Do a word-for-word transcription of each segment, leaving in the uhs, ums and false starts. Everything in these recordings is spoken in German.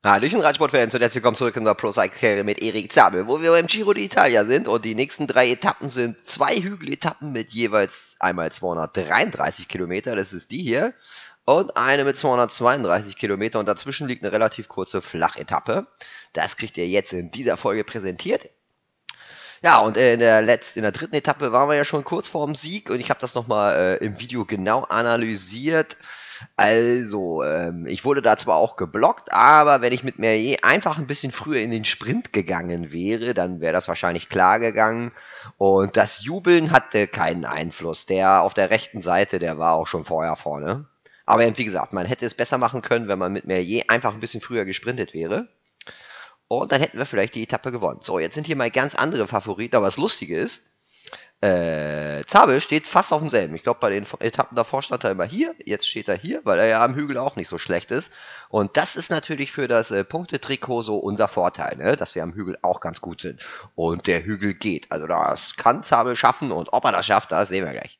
Hallöchen Radsportfans und herzlich willkommen zurück in der Pro Cycle mit Erik Zabel, wo wir beim Giro d'Italia sind und die nächsten drei Etappen sind zwei Hügeletappen mit jeweils einmal zweihundertdreiunddreißig Kilometer, das ist die hier, und eine mit zweihundertzweiunddreißig Kilometer und dazwischen liegt eine relativ kurze Flachetappe. Das kriegt ihr jetzt in dieser Folge präsentiert. Ja, und in der letzten, in der dritten Etappe waren wir ja schon kurz vorm Sieg und ich habe das nochmal äh, im Video genau analysiert. Also, ähm, ich wurde da zwar auch geblockt, aber wenn ich mit Merlier einfach ein bisschen früher in den Sprint gegangen wäre, dann wäre das wahrscheinlich klar gegangen. Und das Jubeln hatte keinen Einfluss. Der auf der rechten Seite, der war auch schon vorher vorne. Aber wie gesagt, man hätte es besser machen können, wenn man mit Merlier einfach ein bisschen früher gesprintet wäre. Und dann hätten wir vielleicht die Etappe gewonnen. So, jetzt sind hier mal ganz andere Favoriten, aber das Lustige ist, äh, Zabel steht fast auf demselben. Ich glaube, bei den Etappen davor stand er immer hier, jetzt steht er hier, weil er ja am Hügel auch nicht so schlecht ist. Und das ist natürlich für das äh, Punktetrikot so unser Vorteil, ne? Dass wir am Hügel auch ganz gut sind. Und der Hügel geht. Also das kann Zabel schaffen und ob er das schafft, das sehen wir gleich.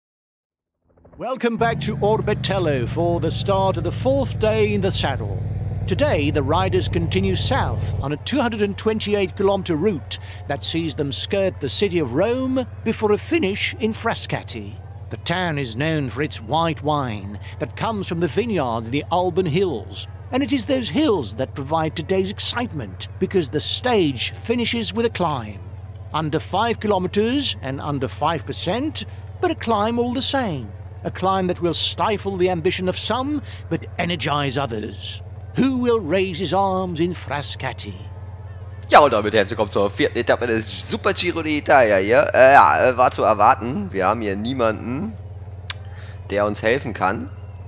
Welcome back to Orbetello for the start of the fourth day in the saddle. Today, the riders continue south on a two hundred twenty-eight kilometer route that sees them skirt the city of Rome before a finish in Frascati. The town is known for its white wine that comes from the vineyards in the Alban Hills, and it is those hills that provide today's excitement because the stage finishes with a climb. Under five kilometers and under five percent, but a climb all the same. A climb that will stifle the ambition of some, but energize others. Who will raise his arms in Frascati? Ja, und damit herzlich willkommen zur vierten Etappe des Super Giro d'Italia hier. Äh, ja, war zu erwarten. Wir haben hier niemanden, der uns helfen kann.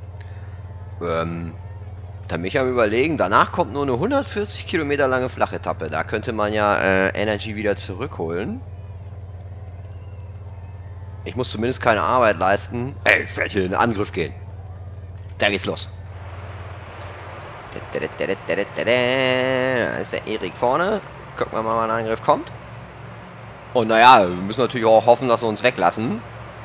Ähm, da bin ich am Überlegen. Danach kommt nur eine hundertvierzig Kilometer lange Flachetappe. Da könnte man ja äh, Energy wieder zurückholen. Ich muss zumindest keine Arbeit leisten. Ey, ich werde hier in den Angriff gehen. Da geht's los. Da ist der Erik vorne. Gucken wir mal, wann ein Angriff kommt. Und naja, wir müssen natürlich auch hoffen, dass sie uns weglassen.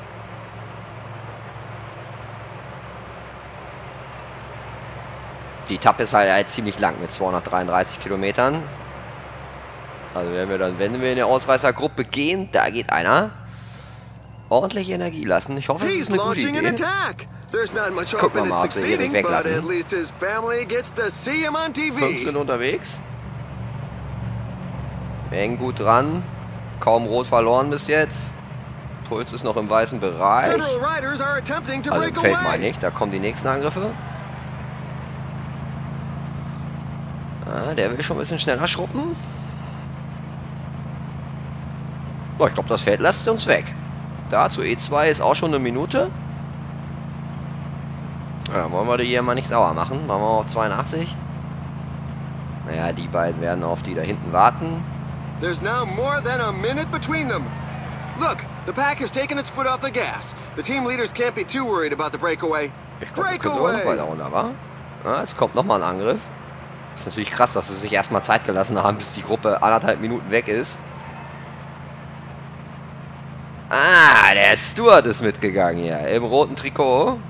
Die Etappe ist halt, halt ziemlich lang mit zweihundertdreiunddreißig Kilometern. Also wenn wir dann, wenn wir in der Ausreißergruppe gehen, da geht einer. Ordentlich Energie lassen. Ich hoffe, es ist eine gute Idee. Gucken wir mal, ob sie hier nicht weglassen. fünfzehn unterwegs. Wir hängen gut dran. Kaum rot verloren bis jetzt. Puls ist noch im weißen Bereich. Also im Feld meine ich. Da kommen die nächsten Angriffe. Ah, der will schon ein bisschen schneller schruppen. Oh, ich glaube, das Feld lässt uns weg. Da zu E zwei ist auch schon eine Minute. Ja, wollen wir die hier mal nicht sauer machen. Machen wir auf zweiundachtzig. Naja, die beiden werden auf die da hinten warten. There's now more than a minute between them. Look, the pack has taken its foot off the gas. The team leaders can't be too worried about the breakaway. Ich glaube, wir können auch noch weiter runter, wa? Ja, jetzt kommt nochmal ein Angriff. Ist natürlich krass, dass sie sich erstmal Zeit gelassen haben, bis die Gruppe anderthalb Minuten weg ist. Ah, der Stuart ist mitgegangen hier. Im roten Trikot.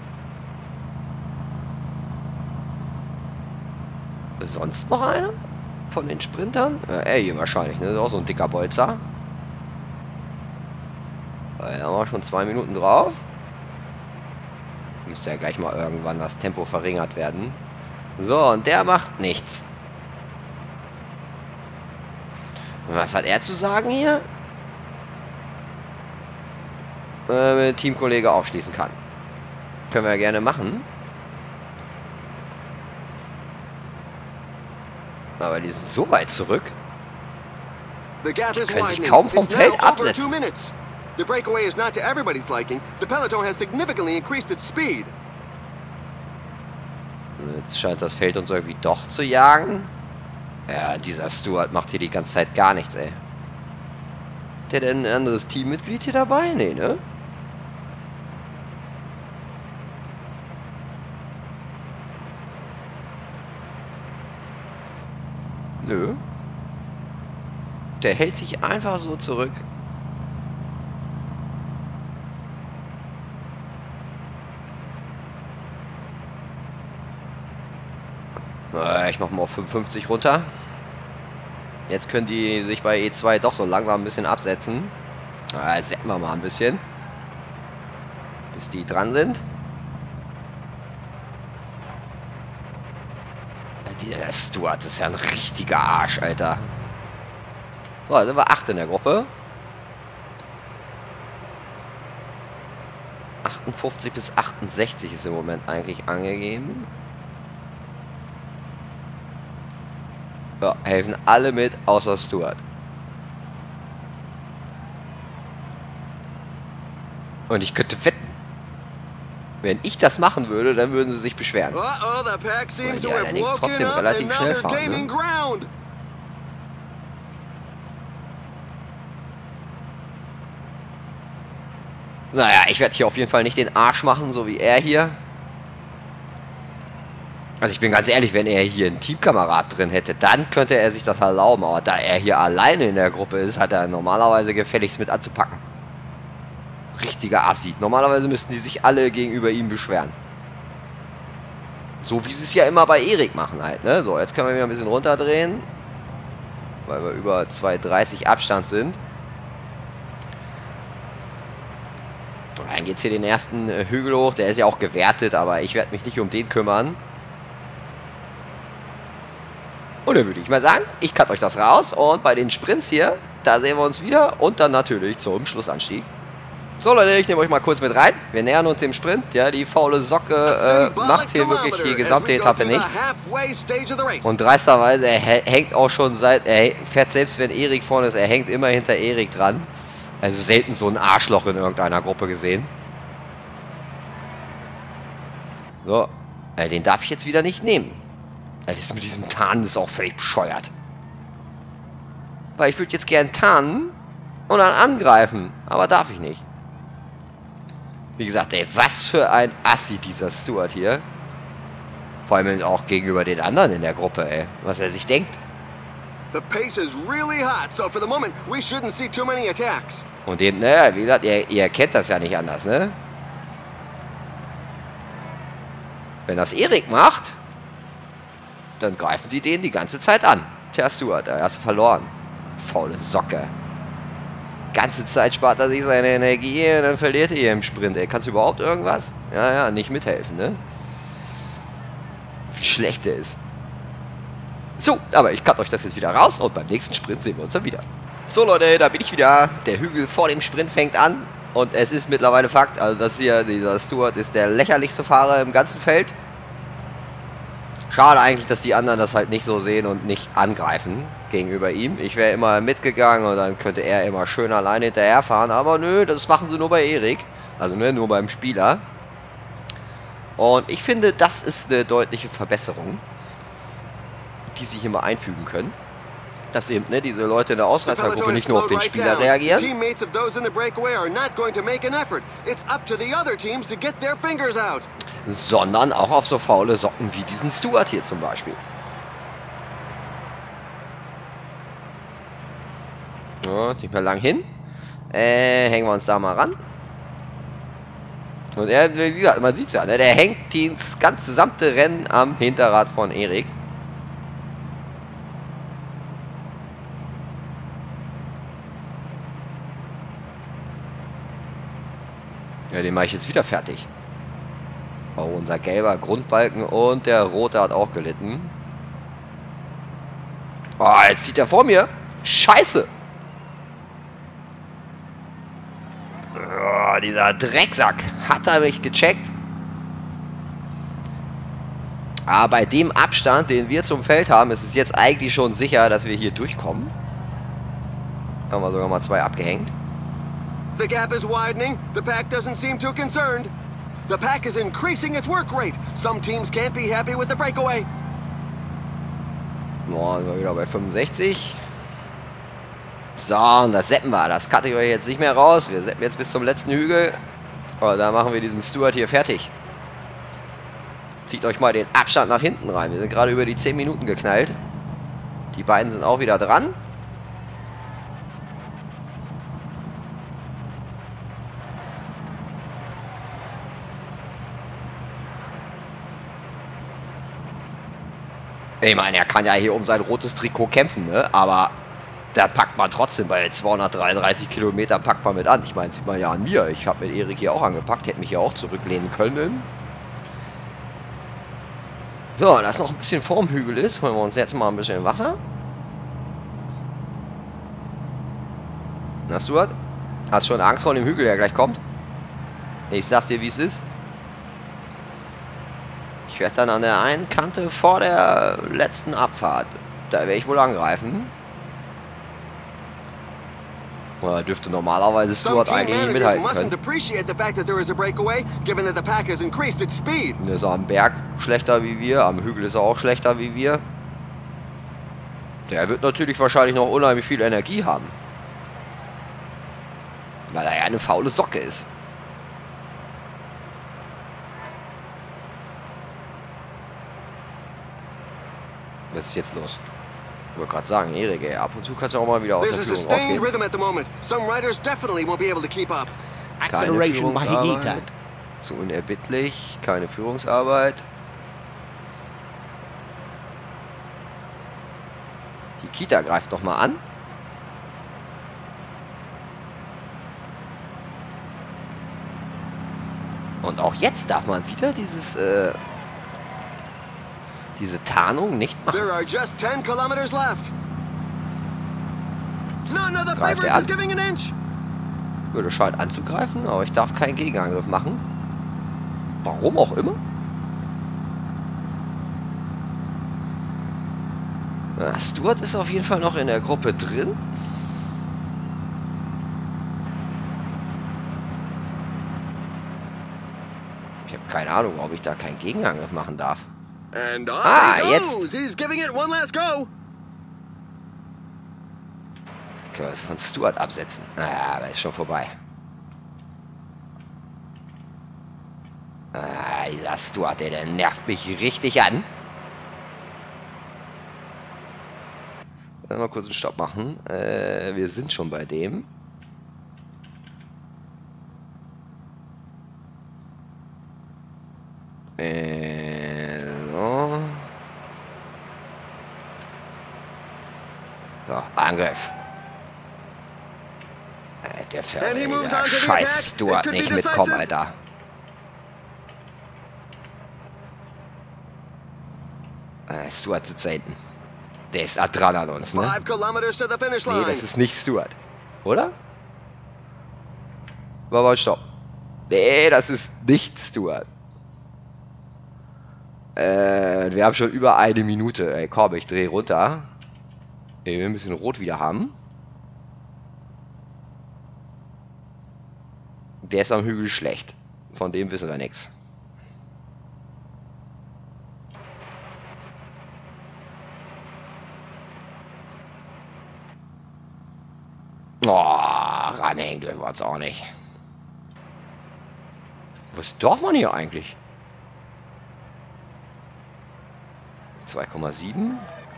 Sonst noch einer? Von den Sprintern? Ja, er hier wahrscheinlich, ne? Das ist auch so ein dicker Bolzer. Da haben wir schon zwei Minuten drauf. Müsste ja gleich mal irgendwann das Tempo verringert werden. So, und der macht nichts. Und was hat er zu sagen hier? Äh, Teamkollege aufschließen kann. Können wir ja gerne machen. Aber die sind so weit zurück. Die können sich kaum vom Feld absetzen. The breakaway is not to everybody's liking. The peloton has significantly increased its speed. Jetzt scheint das Feld uns irgendwie doch zu jagen. Ja, dieser Stuart macht hier die ganze Zeit gar nichts, ey. Hat der denn ein anderes Teammitglied hier dabei? Nee, ne? Nö. Der hält sich einfach so zurück. Äh, ich mach mal auf fünfundfünfzig runter. Jetzt können die sich bei E zwei doch so langsam ein bisschen absetzen. Äh, jetzt setzen wir mal ein bisschen. Bis die dran sind. Der Stuart ist ja ein richtiger Arsch, Alter. So, da sind wir acht in der Gruppe. achtundfünfzig bis achtundsechzig ist im Moment eigentlich angegeben. Ja, helfen alle mit, außer Stuart. Und ich könnte wetten, wenn ich das machen würde, dann würden sie sich beschweren. Uh-oh, the pack seems to Weil die have allerdings woken trotzdem up relativ and now schnell they're fahren, gaining ne? ground. Naja, ich werde hier auf jeden Fall nicht den Arsch machen, so wie er hier. Also ich bin ganz ehrlich, wenn er hier einen Teamkamerad drin hätte, dann könnte er sich das erlauben. Aber da er hier alleine in der Gruppe ist, hat er normalerweise gefälligst mit anzupacken. Richtiger Assi. Normalerweise müssten die sich alle gegenüber ihm beschweren. So wie sie es ja immer bei Erik machen halt, ne? So, jetzt können wir wieder ein bisschen runterdrehen. Weil wir über zwei dreißig Abstand sind. Und dann geht es hier den ersten äh, Hügel hoch. Der ist ja auch gewertet, aber ich werde mich nicht um den kümmern. Und dann würde ich mal sagen, ich cut euch das raus. Und bei den Sprints hier, da sehen wir uns wieder. Und dann natürlich zum Schlussanstieg. So Leute, ich nehme euch mal kurz mit rein. Wir nähern uns dem Sprint. Ja, die faule Socke äh, macht hier wirklich die gesamte Etappe nichts. Und dreisterweise, er hängt auch schon seit, er fährt selbst wenn Erik vorne ist, er hängt immer hinter Erik dran. Also selten so ein Arschloch in irgendeiner Gruppe gesehen. So, äh, den darf ich jetzt wieder nicht nehmen. Das ist mit diesem Tarnen ist auch völlig bescheuert. Weil ich würde jetzt gern tarnen und dann angreifen, aber darf ich nicht. Wie gesagt, ey, was für ein Assi dieser Stuart hier. Vor allem auch gegenüber den anderen in der Gruppe, ey. Was er sich denkt. The pace is really hot, so for the moment we shouldn't see too many attacks. Und dem, naja, wie gesagt, ihr, ihr kennt das ja nicht anders, ne? Wenn das Erik macht, dann greifen die den die ganze Zeit an. Tja, Stuart, da hast du verloren. Faule Socke. Ganze Zeit spart er sich seine Energie und dann verliert er hier im Sprint. Ey, kannst du überhaupt irgendwas? Ja, ja, nicht mithelfen, ne? Wie schlecht der ist. So, aber ich cut euch das jetzt wieder raus und beim nächsten Sprint sehen wir uns dann wieder. So Leute, da bin ich wieder. Der Hügel vor dem Sprint fängt an. Und es ist mittlerweile Fakt, also das hier, dieser Stuart ist der lächerlichste Fahrer im ganzen Feld. Schade eigentlich, dass die anderen das halt nicht so sehen und nicht angreifen gegenüber ihm. Ich wäre immer mitgegangen und dann könnte er immer schön alleine hinterherfahren. Aber nö, das machen sie nur bei Erik. Also ne, nur beim Spieler. Und ich finde, das ist eine deutliche Verbesserung, die sie hier mal einfügen können. Dass eben ne, diese Leute in der Ausreißergruppe nicht nur auf den Spieler reagieren, sondern auch auf so faule Socken wie diesen Stuart hier zum Beispiel. Ja, ist nicht mehr lang hin. Äh, hängen wir uns da mal ran. Und er, wie gesagt, man sieht es ja, ne, der hängt das ganze gesamte Rennen am Hinterrad von Erik. Ja, den mache ich jetzt wieder fertig. Oh, unser gelber Grundbalken und der rote hat auch gelitten. Oh, jetzt zieht er vor mir. Scheiße. Oh, dieser Drecksack. Hat er mich gecheckt. Aber bei dem Abstand, den wir zum Feld haben, ist es jetzt eigentlich schon sicher, dass wir hier durchkommen. Haben wir sogar mal zwei abgehängt. The gap is widening. The pack doesn't seem too concerned. The pack is increasing its work rate. Some teams can't be happy with the breakaway. Boah, sind wir wieder bei fünfundsechzig. So, und das seppen wir. Das cutte ich euch jetzt nicht mehr raus. Wir seppen jetzt bis zum letzten Hügel. Und da machen wir diesen Stuart hier fertig. Zieht euch mal den Abstand nach hinten rein. Wir sind gerade über die zehn Minuten geknallt. Die beiden sind auch wieder dran. Ich meine, er kann ja hier um sein rotes Trikot kämpfen, ne? Aber da packt man trotzdem bei zweihundertdreiunddreißig Kilometern packt man mit an. Ich meine, sieht man ja an mir. Ich habe mit Erik hier auch angepackt, hätte mich hier auch zurücklehnen können. So, dass noch ein bisschen vorm Hügel ist, holen wir uns jetzt mal ein bisschen Wasser. Na, Stuart? Hast schon Angst vor dem Hügel, der gleich kommt? Ich sag's dir, wie es ist. Ich werde dann an der einen Kante vor der letzten Abfahrt, da werde ich wohl angreifen. Oder dürfte normalerweise Stuart eigentlich nicht mithalten können. Der ist am Berg schlechter wie wir, am Hügel ist er auch schlechter wie wir. Der wird natürlich wahrscheinlich noch unheimlich viel Energie haben. Weil er ja eine faule Socke ist. Was ist jetzt los? Ich wollte gerade sagen, Erik, ey, ab und zu kannst du auch mal wieder aus der Führung rausgehen. Keine Führungsarbeit. Zu unerbittlich. Keine Führungsarbeit. Higita greift noch mal an. Und auch jetzt darf man wieder dieses äh, diese Tarnung nicht machen. There are just ten kilometers left. None of the Greift er favorites an? is giving an inch. Würde scheint anzugreifen, aber ich darf keinen Gegenangriff machen. Warum auch immer. Na, Stuart ist auf jeden Fall noch in der Gruppe drin. Ich habe keine Ahnung, warum ich da keinen Gegenangriff machen darf. And off Ah, he jetzt. goes. He's giving it one last go. Können wir also von Stuart absetzen. Ah, da ist schon vorbei. Ah, dieser Stuart, der, der nervt mich richtig an. Mal kurz einen Stopp machen. Äh, wir sind schon bei dem. Äh, so. So, Angriff. Äh, der Verräter. Scheiß Stuart nicht mitkommen, Alter. Äh, Stuart sitzt da hinten. Der ist dran an uns, ne? Five kilometers to the finish Nee, line. das ist nicht Stuart. Oder? War mal Stopp. Nee, das ist nicht Stuart. Äh, wir haben schon über eine Minute. Ey, komm, ich drehe runter. Ich will ein bisschen Rot wieder haben. Der ist am Hügel schlecht. Von dem wissen wir nichts. Oh, ranhängen dürfen wir uns auch nicht. Was darf man hier eigentlich? zwei Komma sieben.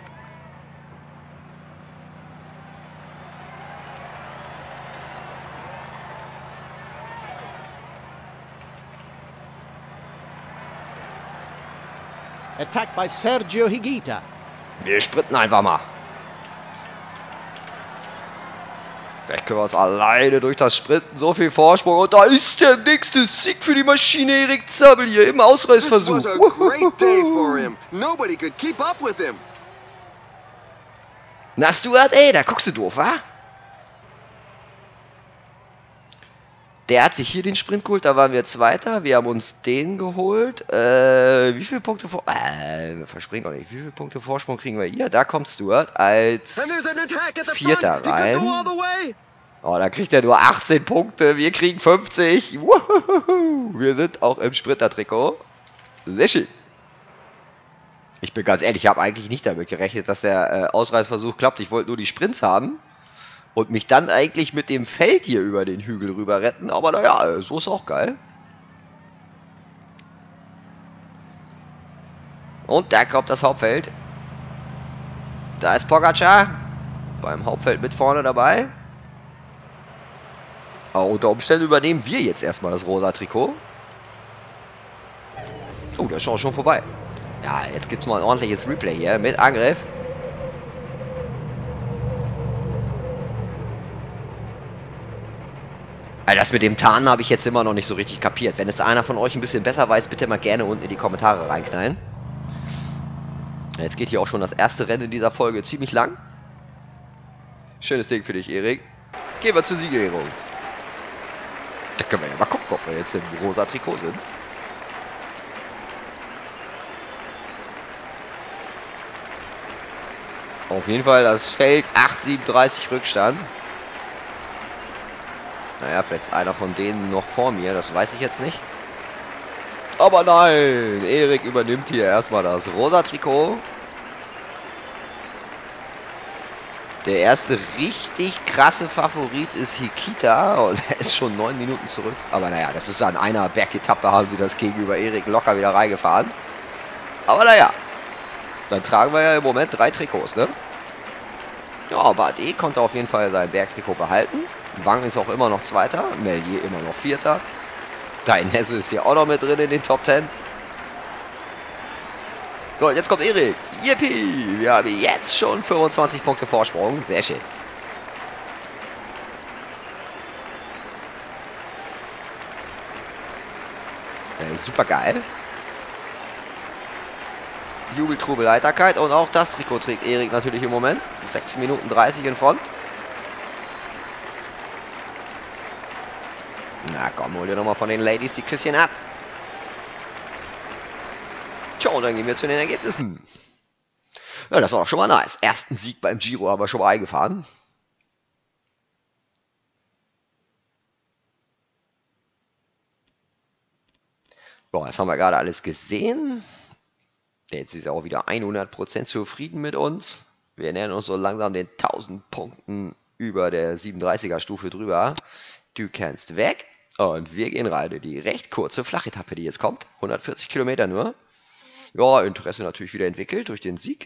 Attacked by Sergio Higuita. Wir sprinten einfach mal. Vielleicht können wir uns alleine durch das Sprinten so viel Vorsprung. Und da ist der nächste Sieg für die Maschine Erik Zabel hier im This Ausreißversuch. was a great day for him. Nobody could keep up with him. Na Stuart, ey, da guckst du doof, wa? Der hat sich hier den Sprint geholt, da waren wir Zweiter. Wir haben uns den geholt. Äh, wie viele Punkte vor... Äh, wir verspringen auch nicht. Wie viele Punkte Vorsprung kriegen wir hier? Da kommt Stuart als And there's an attack at the Vierter front. He could go all rein. the way. Oh, da kriegt er nur achtzehn Punkte. Wir kriegen fünfzig. Wuhu. Wir sind auch im Sprinter-Trikot. Sehr schön. Ich bin ganz ehrlich, ich habe eigentlich nicht damit gerechnet, dass der äh, Ausreißversuch klappt. Ich wollte nur die Sprints haben. Und mich dann eigentlich mit dem Feld hier über den Hügel rüber retten. Aber naja, so ist auch geil. Und da kommt das Hauptfeld. Da ist Pogacar. Beim Hauptfeld mit vorne dabei. Aber unter Umständen übernehmen wir jetzt erstmal das rosa Trikot. Oh, der ist auch schon vorbei. Ja, jetzt gibt es mal ein ordentliches Replay hier mit Angriff. Das mit dem Tarnen habe ich jetzt immer noch nicht so richtig kapiert. Wenn es einer von euch ein bisschen besser weiß, bitte mal gerne unten in die Kommentare reinknallen. Jetzt geht hier auch schon das erste Rennen in dieser Folge ziemlich lang. Schönes Ding für dich, Erik. Gehen wir zur Siegerehrung. Da können wir ja mal gucken, ob wir jetzt im rosa Trikot sind. Auf jeden Fall das Feld acht siebenunddreißig Rückstand. Naja, vielleicht ist einer von denen noch vor mir, das weiß ich jetzt nicht. Aber nein, Erik übernimmt hier erstmal das rosa Trikot. Der erste richtig krasse Favorit ist Hikita und er ist schon neun Minuten zurück. Aber naja, das ist an einer Bergetappe, haben sie das gegenüber Erik locker wieder reingefahren. Aber naja, dann tragen wir ja im Moment drei Trikots, ne? Ja, Bardet konnte auf jeden Fall sein Bergtrikot behalten. Wang ist auch immer noch Zweiter, Merlier immer noch Vierter. Dainese ist hier auch noch mit drin in den Top Ten. So, jetzt kommt Erik. Yippie! Wir haben jetzt schon fünfundzwanzig Punkte Vorsprung. Sehr schön. Äh, super geil. Jubel, Trubel, Heiterkeit. Und auch das Trikot trägt Erik natürlich im Moment. sechs Minuten dreißig in Front. Na komm, hol dir nochmal von den Ladies die Küsschen ab. Tja, und dann gehen wir zu den Ergebnissen. Ja, das war auch schon mal nice. Ersten Sieg beim Giro haben wir schon mal eingefahren. Boah, das haben wir gerade alles gesehen. Jetzt ist er auch wieder hundert Prozent zufrieden mit uns. Wir nähern uns so langsam den tausend Punkten über der siebenunddreißiger Stufe drüber. Du kannst weg. Und wir gehen rein in die recht kurze Flachetappe, die jetzt kommt. hundertvierzig Kilometer nur. Ja, Interesse natürlich wieder entwickelt durch den Sieg.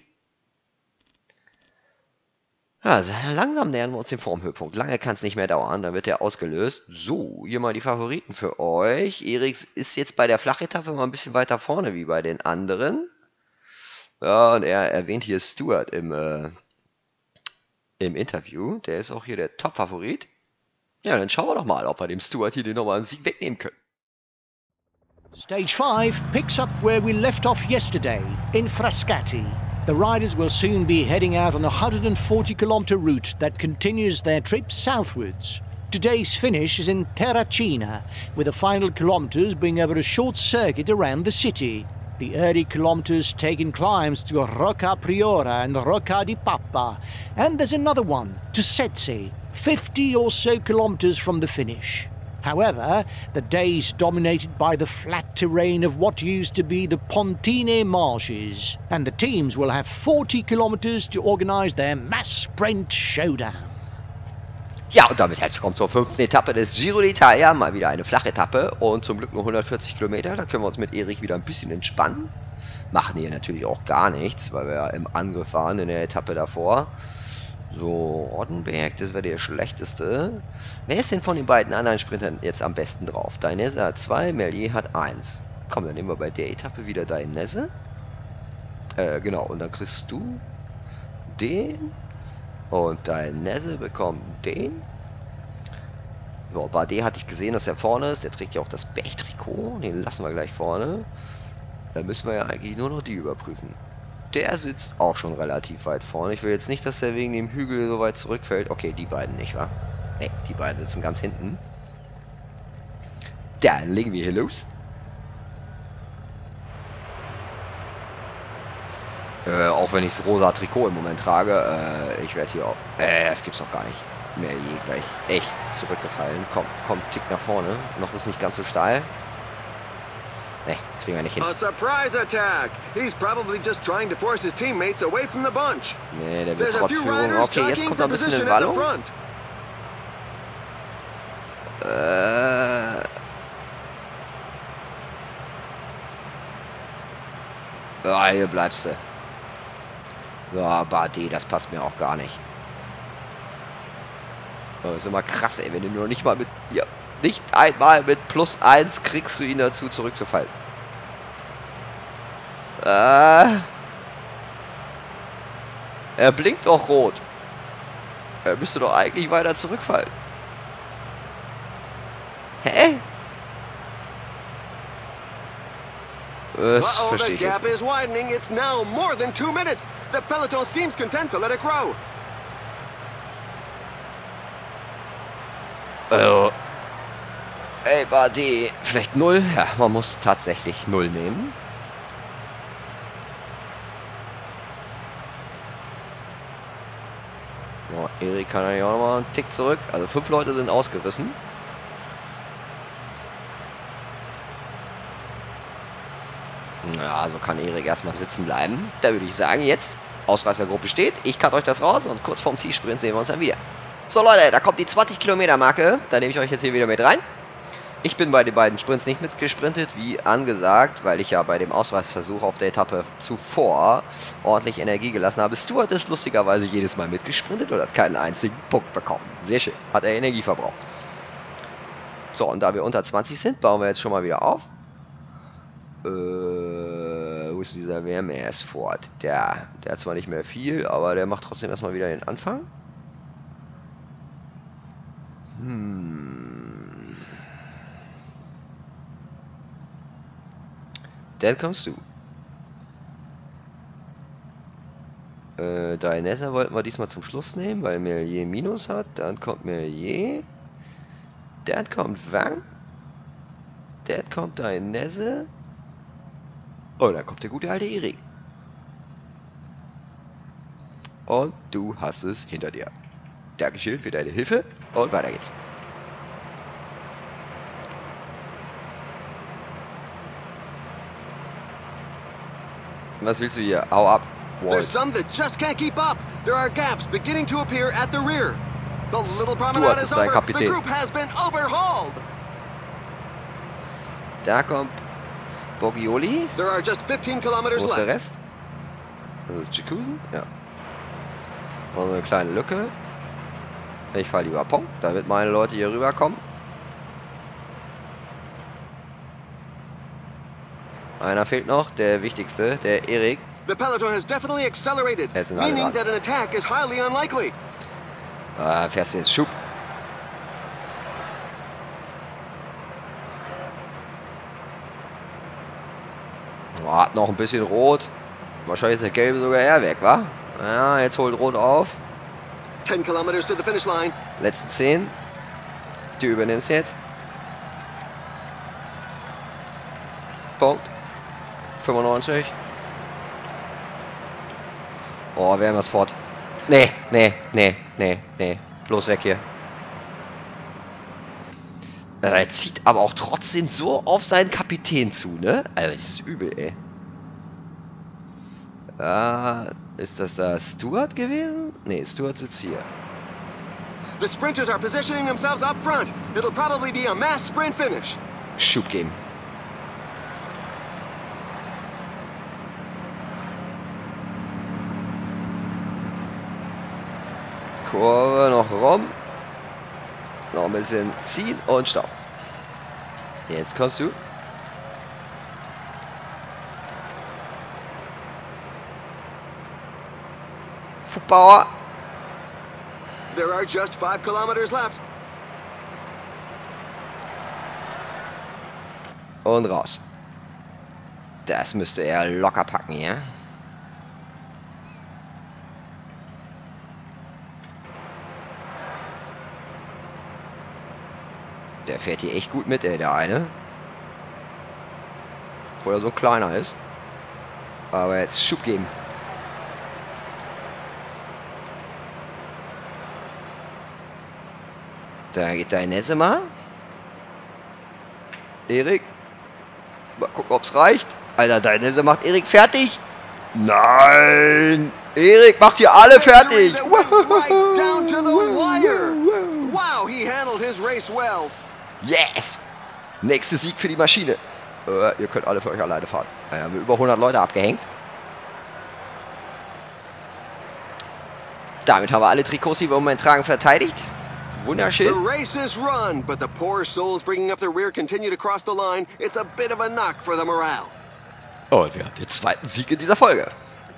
Also, langsam nähern wir uns dem Formhöhepunkt. Lange kann es nicht mehr dauern, dann wird er ausgelöst. So, hier mal die Favoriten für euch. Erik ist jetzt bei der Flachetappe mal ein bisschen weiter vorne wie bei den anderen. Ja, und er erwähnt hier Stuart im, äh, im Interview. Der ist auch hier der Top-Favorit. Ja, dann schauen wir doch mal, ob wir dem Stuart hier nochmal einen Sieg wegnehmen können. Stage five picks up where we left off yesterday, in Frascati. The riders will soon be heading out on a one hundred forty kilometer route that continues their trip southwards. Today's finish is in Terracina, with the final kilometers being over a short circuit around the city. The early kilometers take in climbs to Rocca Priora and Rocca di Papa, and there's another one to Setse, fifty or so kilometers from the finish. However, the day's dominated by the flat terrain of what used to be the Pontine Marshes, and the teams will have forty kilometers to organize their mass sprint showdown. Ja, und damit herzlich willkommen zur fünften Etappe des Giro d'Italia. Mal wieder eine Flachetappe und zum Glück nur hundertvierzig Kilometer. Da können wir uns mit Erik wieder ein bisschen entspannen. Machen hier natürlich auch gar nichts, weil wir ja im Angriff waren in der Etappe davor. So, Ordenberg, das wäre der schlechteste. Wer ist denn von den beiden anderen Sprintern jetzt am besten drauf? Dainese hat zwei, Merlier hat eins. Komm, dann nehmen wir bei der Etappe wieder Dainese. Äh, genau, und dann kriegst du den. Und Dainese bekommt den. So, Bardet hatte ich gesehen, dass er vorne ist. Der trägt ja auch das Bergtrikot. Den lassen wir gleich vorne. Dann müssen wir ja eigentlich nur noch die überprüfen. Der sitzt auch schon relativ weit vorne. Ich will jetzt nicht, dass der wegen dem Hügel so weit zurückfällt. Okay, die beiden nicht, wa? Ne, die beiden sitzen ganz hinten. Dann legen wir hier los. Äh, auch wenn ich das rosa Trikot im Moment trage. Äh, ich werde hier auch... Äh, das gibt's noch gar nicht. Merlier gleich echt zurückgefallen. Komm, komm, tick nach vorne. Noch ist nicht ganz so steil. Ne, kriegen wir nicht hin. A surprise attack. He's probably just trying to force his teammates away from the bunch. Ne, der wird trotz Führung. Okay, jetzt kommt noch ein bisschen in Wallung. Äh. Ja, hier bleibst du. Ja, Bardet, das passt mir auch gar nicht. Das ist immer krass, ey, wenn du nur nicht mal mit... Ja, nicht einmal mit plus eins kriegst du ihn dazu zurückzufallen. Äh, er blinkt doch rot. Er müsste doch eigentlich weiter zurückfallen. Hä? Das Uh-oh, verstehe the ich gap jetzt. is widening. It's now more than two minutes. The peloton seems content to let it grow. Also, ey, Buddy, vielleicht null? Ja, man muss tatsächlich null nehmen. Oh, Erik kann ja auch noch mal einen Tick zurück. Also fünf Leute sind ausgerissen. Ja, also kann Erik erstmal sitzen bleiben. Da würde ich sagen, jetzt Ausreißergruppe steht. Ich cut euch das raus und kurz vorm Zielsprint sehen wir uns dann wieder. So Leute, da kommt die zwanzig Kilometer Marke. Da nehme ich euch jetzt hier wieder mit rein. Ich bin bei den beiden Sprints nicht mitgesprintet, wie angesagt, weil ich ja bei dem Ausreißversuch auf der Etappe zuvor ordentlich Energie gelassen habe. Stuart ist lustigerweise jedes Mal mitgesprintet und hat keinen einzigen Punkt bekommen. Sehr schön. Hat er Energie verbraucht. So, und da wir unter zwanzig sind, bauen wir jetzt schon mal wieder auf. Äh, wo ist dieser W M R S-Ford? Der, der hat zwar nicht mehr viel, aber der macht trotzdem erstmal wieder den Anfang. Hm. Dann kommst du. Äh, Dainese wollten wir diesmal zum Schluss nehmen, weil Merlier Minus hat. Dann kommt Merlier. Dann kommt Wang. Dann kommt Dainese. Oh, dann kommt der gute alte Erik. Und du hast es hinter dir. Dankeschön für deine Hilfe. Und weiter geht's. Was willst du hier? Hau ab. There's some that just can't keep up. There are gaps beginning to appear at the rear. The little promenade is over. The group has been overhauled. Da kommt Borgioli. There are just fifteen kilometers Wo ist der left. Rest? Das ist Jacuzzi? Ja. Und eine kleine Lücke. Ich fahre lieber Pong, damit meine Leute hier rüberkommen. Einer fehlt noch, der wichtigste, der Erik. The peloton has definitely accelerated, Jetzt sind alle meaning dran. that an attack is highly unlikely. Ah, fährst du jetzt Schub. Oh, hat noch ein bisschen Rot. Wahrscheinlich ist der Gelbe sogar eher weg, wa? Ja, jetzt holt Rot auf. ten kilometers to the finish line. Letzten zehn. Du übernimmst jetzt. Punkt. fünfundneunzig. Oh, werden wir es fort. Nee, nee, nee, nee, nee. Bloß weg hier. Er zieht aber auch trotzdem so auf seinen Kapitän zu, ne? Also, das ist übel, ey. Ah, ist das da Stuart gewesen? Nee, Stuart sitzt hier. The sprinters are positioning themselves up front. It'll probably be a mass sprint finish. Schub geben. Kurve noch rum. Noch ein bisschen ziehen und stopp. Jetzt kommst du. Fugbauer. There are just five kilometers left. Und raus. Das müsste er locker packen, ja? Der fährt hier echt gut mit, ey, der eine. Obwohl er so kleiner ist. Aber jetzt Schub geben. Da geht Dainese mal. Erik. Mal gucken, ob es reicht. Alter, Dainese macht Erik fertig. Nein. Erik macht hier alle fertig. Right down to the wire. Wow, he handled his race well. Yes! Nächster Sieg für die Maschine. Äh, ihr könnt alle für euch alleine fahren. Wir haben über hundert Leute abgehängt. Damit haben wir alle Trikots, die wir im Moment tragen, verteidigt. The Wunderschön. race is run, but the poor souls bringing up the rear continue to cross the line. It's a bit of a knock for the morale. Und wir haben den zweiten Sieg in dieser Folge.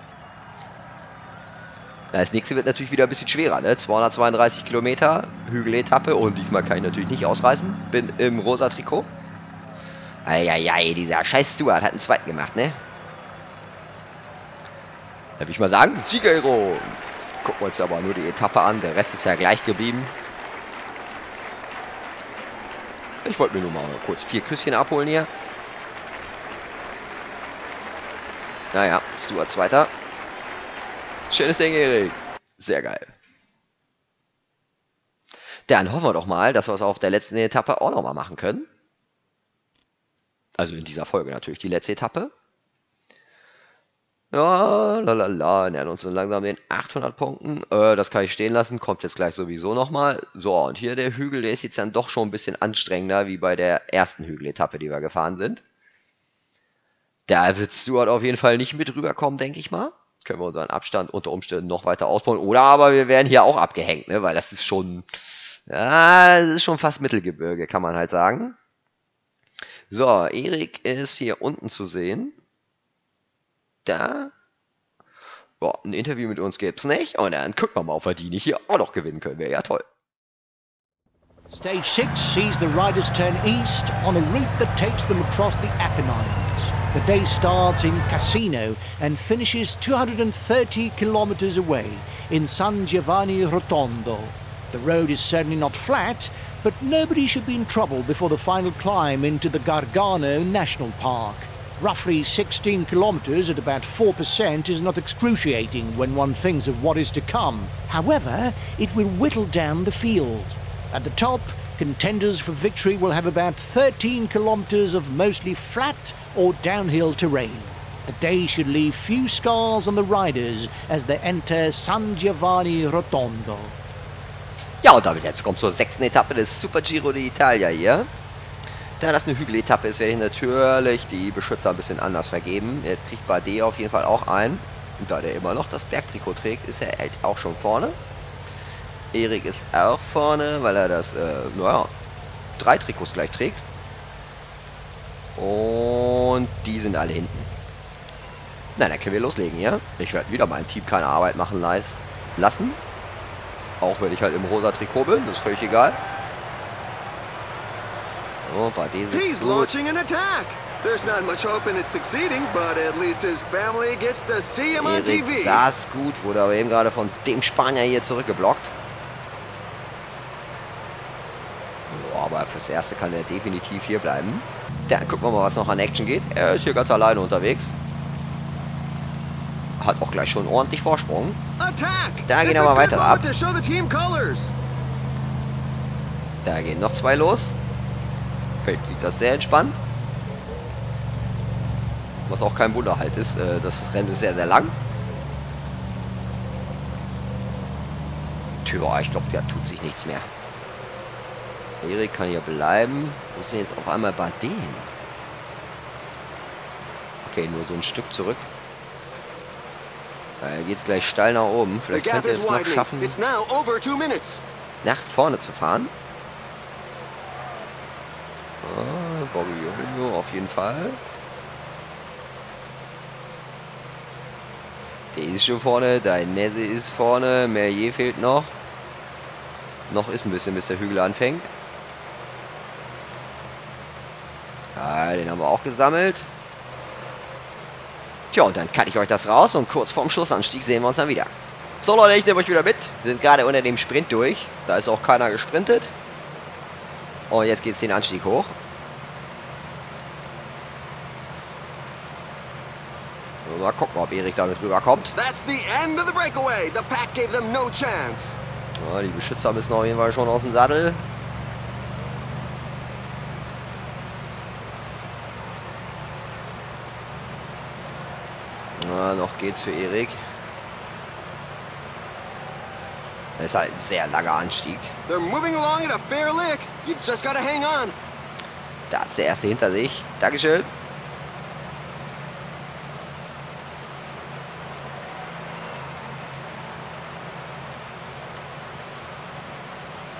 Das nächste wird natürlich wieder ein bisschen schwerer, ne? zweihundertzweiunddreißig Kilometer, Hügeletappe und diesmal kann ich natürlich nicht ausreißen. Bin im rosa Trikot. Eieiei, dieser scheiß Stuart hat einen zweiten gemacht, ne? Da würde ich mal sagen, Siegerehrung. Gucken wir uns aber nur die Etappe an, der Rest ist ja gleich geblieben. Ich wollte mir nur mal kurz vier Küsschen abholen hier. Naja, Stuart Zweiter. Schönes Ding, Erik. Sehr geil. Dann hoffen wir doch mal, dass wir es auf der letzten Etappe auch nochmal machen können. Also in dieser Folge natürlich die letzte Etappe. Ja, lalala, nähern uns so langsam den achthundert Punkten. Äh, das kann ich stehen lassen, kommt jetzt gleich sowieso nochmal. So, und hier der Hügel, der ist jetzt dann doch schon ein bisschen anstrengender, wie bei der ersten Hügeletappe, die wir gefahren sind. Da wird Stuart auf jeden Fall nicht mit rüberkommen, denke ich mal. Können wir unseren Abstand unter Umständen noch weiter ausbauen. Oder aber wir werden hier auch abgehängt, ne? Weil das ist schon, ja, das ist schon fast Mittelgebirge, kann man halt sagen. So, Erik ist hier unten zu sehen. Da. Boah, ein Interview mit uns gibt's nicht. Und dann gucken wir mal, ob wir die nicht hier auch noch gewinnen können. Wäre ja toll. Stage six sees the riders turn east on a route that takes them across the Apennines. The day starts in Cassino and finishes two hundred thirty kilometers away in San Giovanni Rotondo. The road is certainly not flat, but nobody should be in trouble before the final climb into the Gargano National Park. Roughly sixteen kilometers at about four percent is not excruciating when one thinks of what is to come. However, it will whittle down the field. At the top, contenders for victory will have about thirteen kilometers of mostly flat or downhill terrain. The day should leave few scars on the riders as they enter San Giovanni Rotondo. Ja, und damit jetzt kommt zur sechsten Etappe des Super Giro d'Italia hier. Da das eine Hügeletappe ist, werde ich natürlich die Beschützer ein bisschen anders vergeben. Jetzt kriegt Bardet auf jeden Fall auch ein. Und da der immer noch das Bergtrikot trägt, ist er auch schon vorne. Erik ist auch vorne, weil er das, äh, naja, drei Trikots gleich trägt. Und die sind alle hinten. Na, dann können wir loslegen, ja? Ich werde wieder mein Team keine Arbeit machen lassen. Auch wenn ich halt im rosa Trikot bin, das ist völlig egal. Oh, Bardet sitzt gut. launching an attack. There's not much hope in it succeeding, but at least his family gets to see him on T V. Erik saß gut, wurde aber eben gerade von dem Spanier hier zurückgeblockt. Oh, aber fürs Erste kann er definitiv hier bleiben. Dann gucken wir mal, was noch an Action geht. Er ist hier ganz alleine unterwegs. Hat auch gleich schon ordentlich Vorsprung. Attack! Da gehen It's wir a mal good weiter ab. moment to show the team colors. Da gehen noch zwei los. Feld sieht das sehr entspannt. Was auch kein Wunder halt ist, äh, das Rennen ist sehr, sehr lang. Tja, ich glaube, der tut sich nichts mehr. Erik kann hier bleiben. Wo ist denn jetzt auf einmal Bardet? Okay, nur so ein Stück zurück. Da geht's gleich steil nach oben. Vielleicht könnte er es noch schaffen, nach vorne zu fahren. Ah, Bobby Jorginho auf jeden Fall. Der ist schon vorne, Dainese ist vorne, Merlier fehlt noch. Noch ist ein bisschen, bis der Hügel anfängt. Ja, den haben wir auch gesammelt. Tja, und dann kann ich euch das raus und kurz vorm Schlussanstieg sehen wir uns dann wieder. So Leute, ich nehme euch wieder mit. Wir sind gerade unter dem Sprint durch. Da ist auch keiner gesprintet. Und jetzt geht es den Anstieg hoch. So, mal gucken, ob Erik damit rüberkommt. That's the end of the breakaway. The pack gave them no chance. Ja, die Beschützer müssen auf jeden Fall schon aus dem Sattel. Na, noch geht's für Erik. Das ist halt ein sehr langer Anstieg. They're moving along at a fair lick. You've just got to hang on. Da ist der erste hinter sich. Dankeschön.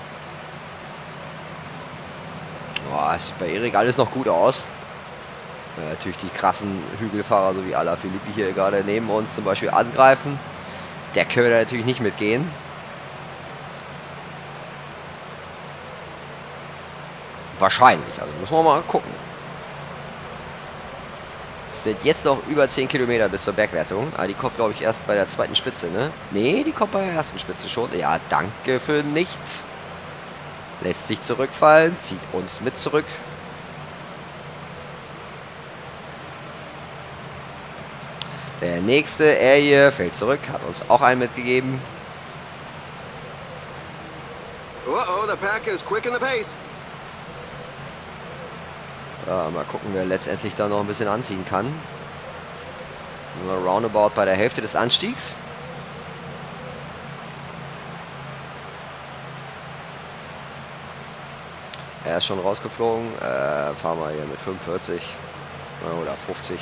Boah, sieht bei Erik alles noch gut aus. Ja, natürlich die krassen Hügelfahrer, so wie Alaphilippe hier gerade neben uns zum Beispiel angreifen. Der könnte natürlich nicht mitgehen. Wahrscheinlich, also müssen wir mal gucken. Es sind jetzt noch über zehn Kilometer bis zur Bergwertung. Aber die kommt, glaube ich, erst bei der zweiten Spitze, ne? Ne, die kommt bei der ersten Spitze schon. Ja, danke für nichts. Lässt sich zurückfallen, zieht uns mit zurück. Der nächste, er hier, fällt zurück, hat uns auch einen mitgegeben. Uh-oh, the pack is quick in the pace. Ja, mal gucken, wer letztendlich da noch ein bisschen anziehen kann. Nur roundabout bei der Hälfte des Anstiegs. Er ist schon rausgeflogen. Äh, fahren wir hier mit fünfundvierzig oder fünfzig.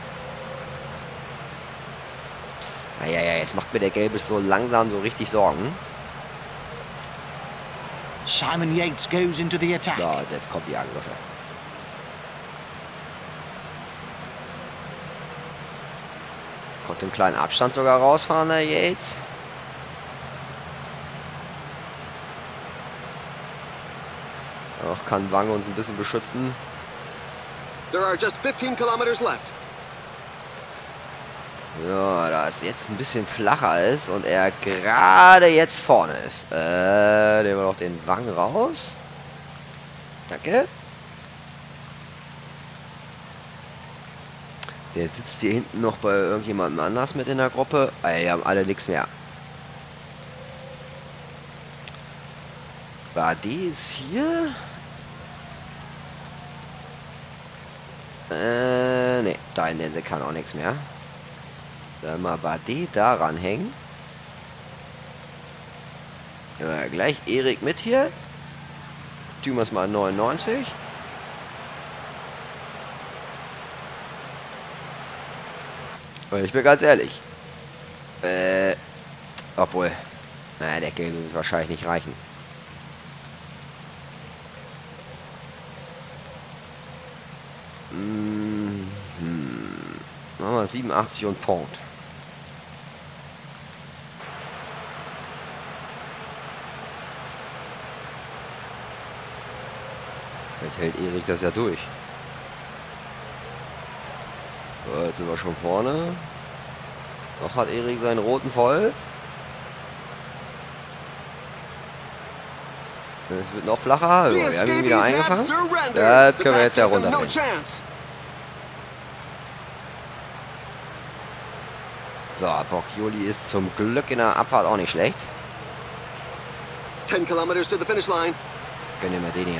Naja, ja, jetzt macht mir der Gelbe so langsam so richtig Sorgen. Simon Yates goes into the attack. Ja, jetzt kommen die Angriffe. Konnte einen kleinen Abstand sogar rausfahren, der Yates. Auch kann Wang uns ein bisschen beschützen. There are just fifteen kilometers left. Ja, da es jetzt ein bisschen flacher ist und er gerade jetzt vorne ist. Äh, nehmen wir noch den Wang raus. Danke. Der sitzt hier hinten noch bei irgendjemandem anders mit in der Gruppe. Ey, die haben alle nichts mehr. Bardet ist hier. Äh, ne, da in der Se kann auch nichts mehr. Dann mal Bardet daran hängen. Ja, gleich Erik mit hier. Tun wir es mal neunundneunzig. Ich bin ganz ehrlich. Äh, obwohl. Naja, der Gelbe wird wahrscheinlich nicht reichen. Hm, hm. Machen wir siebenundachtzig und Punkt. Vielleicht hält Erik das ja durch. So, jetzt sind wir schon vorne. Noch hat Erik seinen roten voll. Es wird noch flacher. So, wir haben ihn wieder eingefangen. Da können wir jetzt ja runter. So, Bocchioli ist zum Glück in der Abfahrt auch nicht schlecht. ten kilometers to the finish line. Gönnen wir den hier.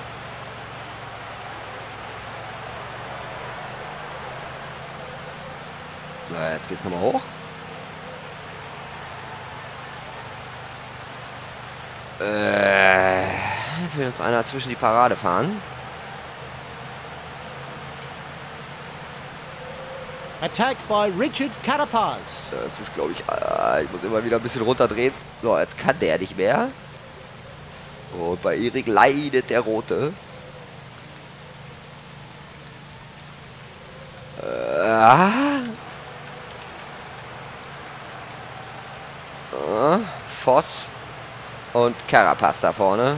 So, jetzt geht's nochmal hoch. Äh, will uns einer zwischen die Parade fahren. Attacked by Richard Carapaz. Das ist, glaube ich, äh, ich muss immer wieder ein bisschen runterdrehen. So, jetzt kann der nicht mehr. Und bei Erik leidet der Rote. Äh, äh, Voss und Carapaz da vorne.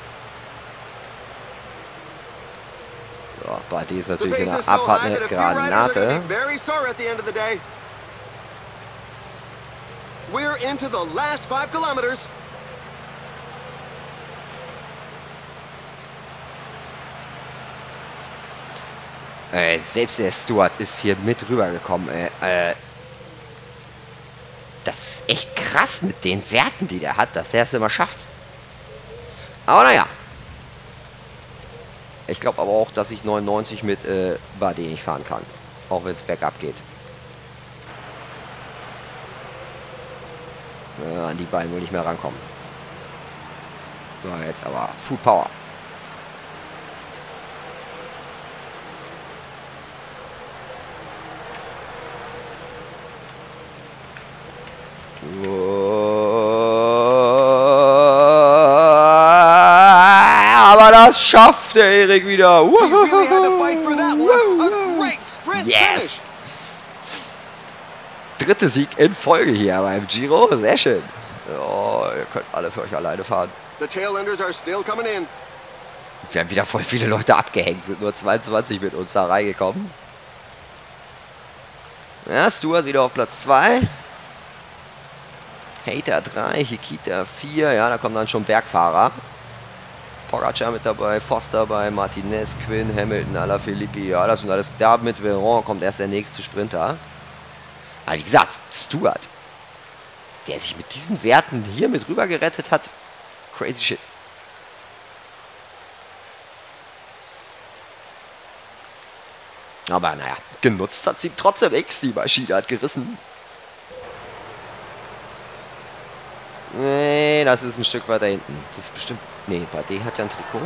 So, bei die ist natürlich in der Abfahrt eine Granate. We're into the last five kilometers. Äh, selbst der Stuart ist hier mit rübergekommen. Äh, äh, das ist echt krass mit den Werten, die der hat, dass der es immer schafft. Aber naja. Ich glaube aber auch, dass ich neunundneunzig mit äh, Bardet nicht fahren kann. Auch wenn es bergab geht. Äh, an die beiden will ich mehr rankommen. So, jetzt aber Full Power. Aber das schafft der Erik wieder. Yes! Dritte Sieg in Folge hier beim Giro. Sehr schön. Oh, ihr könnt alle für euch alleine fahren. The tailenders are still coming in. Wir haben wieder voll viele Leute abgehängt. Sind nur zweiundzwanzig mit uns da reingekommen. Ja, Stewart wieder auf Platz zwei. Hater drei, Hikita vier. Ja, da kommen dann schon Bergfahrer. Pogacar mit dabei, Foster bei, Martinez, Quinn, Hamilton, Alaphilippi. Ja, das und alles. Da mit Veron kommt erst der nächste Sprinter. Aber wie gesagt, Stewart, der sich mit diesen Werten hier mit rüber gerettet hat. Crazy shit. Aber naja, genutzt hat sie trotzdem nichts. Die Maschine hat gerissen. Nee, das ist ein Stück weiter hinten. Das ist bestimmt... Nee, Bardet hat ja ein Trikot.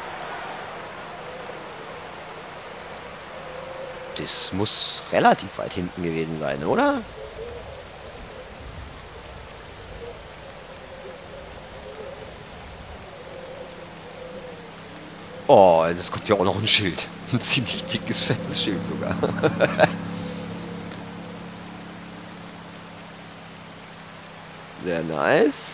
Das muss relativ weit hinten gewesen sein, oder? Oh, das kommt ja auch noch ein Schild. Ein ziemlich dickes, fettes Schild sogar. Sehr nice.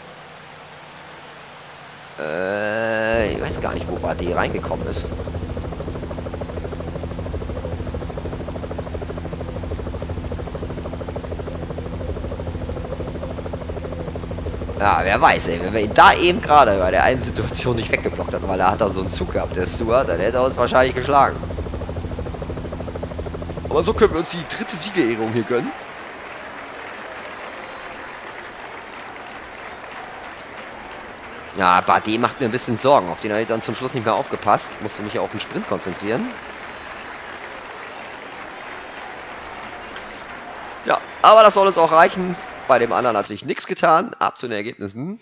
Äh, ich weiß gar nicht, wo Bardet reingekommen ist. Ja, wer weiß, ey, wenn wir ihn da eben gerade bei der einen Situation nicht weggeblockt hat, weil er hat da so einen Zug gehabt, der Stewart, dann hätte er uns wahrscheinlich geschlagen. Aber so können wir uns die dritte Siegerehrung hier gönnen. Ja, Bardet macht mir ein bisschen Sorgen. Auf den habe ich dann zum Schluss nicht mehr aufgepasst. Musste mich auf den Sprint konzentrieren. Ja, aber das soll uns auch reichen. Bei dem anderen hat sich nichts getan. Ab zu den Ergebnissen.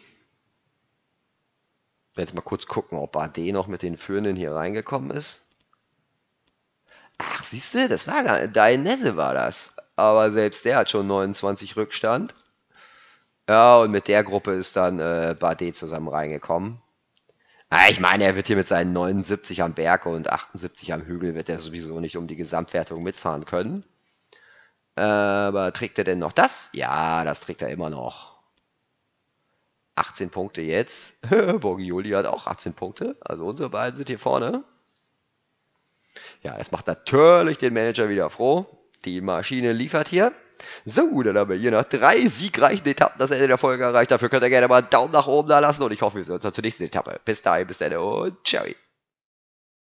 Jetzt mal kurz gucken, ob Bardet noch mit den Führenden hier reingekommen ist. Ach, siehst du, das war gar nicht. Dainese war das. Aber selbst der hat schon neunundzwanzig Rückstand. Ja, und mit der Gruppe ist dann äh, Bardet zusammen reingekommen. Ah, ich meine, er wird hier mit seinen neunundsiebzig am Berg und achtundsiebzig am Hügel, wird er sowieso nicht um die Gesamtwertung mitfahren können. Äh, aber trägt er denn noch das? Ja, das trägt er immer noch. achtzehn Punkte jetzt. Borgioli hat auch achtzehn Punkte. Also unsere beiden sind hier vorne. Ja, das macht natürlich den Manager wieder froh. Die Maschine liefert hier. So, dann haben wir hier nach drei siegreichen Etappen das Ende der Folge erreicht. Dafür könnt ihr gerne mal einen Daumen nach oben da lassen und ich hoffe, wir sehen uns zur nächsten Etappe. Bis dahin, bis dann und ciao.